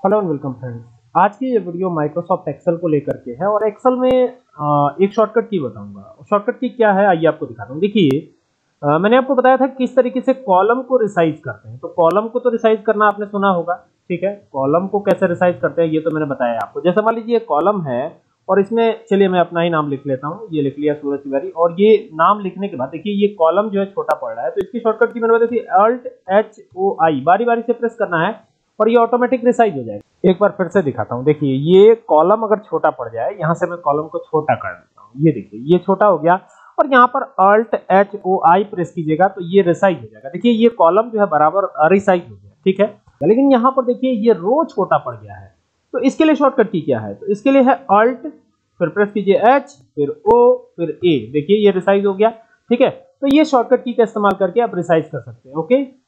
Hello and welcome friends. आज की ये वीडियो माइक्रोसॉफ्ट एक्सेल को लेकर के है और एक्सेल में एक शॉर्टकट की बताऊंगा। शॉर्टकट की क्या है आइए आपको दिखाता हूँ। देखिए मैंने आपको बताया था किस तरीके से कॉलम को रिसाइज करते हैं। तो कॉलम को तो रिसाइज करना आपने सुना होगा, ठीक है। कॉलम को कैसे रिसाइज करते हैं ये तो मैंने बताया आपको। जैसे मान लीजिए कॉलम है और इसमें चलिए मैं अपना ही नाम लिख लेता हूँ। ये लिख लिया सूरज तिवारी और ये नाम लिखने के बाद देखिए ये कॉलम जो है छोटा पड़ रहा है, तो इसकी शॉर्टकट की मैंने बताई थी Alt-H-O-I, बारी बारी से प्रेस करना है और ये ऑटोमेटिक रिसाइज हो जाएगा। एक बार फिर से दिखाता हूँ। देखिए ये कॉलम अगर छोटा पड़ जाए, यहाँ से मैं कॉलम को छोटा कर देता हूँ। ये देखिए ये छोटा हो गया और यहाँ पर Alt-H-O-I प्रेस कीजिएगा तो ये रिसाइज हो जाएगा। देखिए ये कॉलम जो है बराबर रिसाइज हो गया, ठीक है। लेकिन यहाँ पर देखिए ये रो छोटा पड़ गया है, तो इसके लिए शॉर्टकट की क्या है, तो इसके लिए है Alt फिर प्रेस कीजिए H फिर O फिर A। देखिए ये रिसाइज हो गया, ठीक है। तो ये शॉर्टकट की का इस्तेमाल करके आप रिसाइज कर सकते हैं। ओके।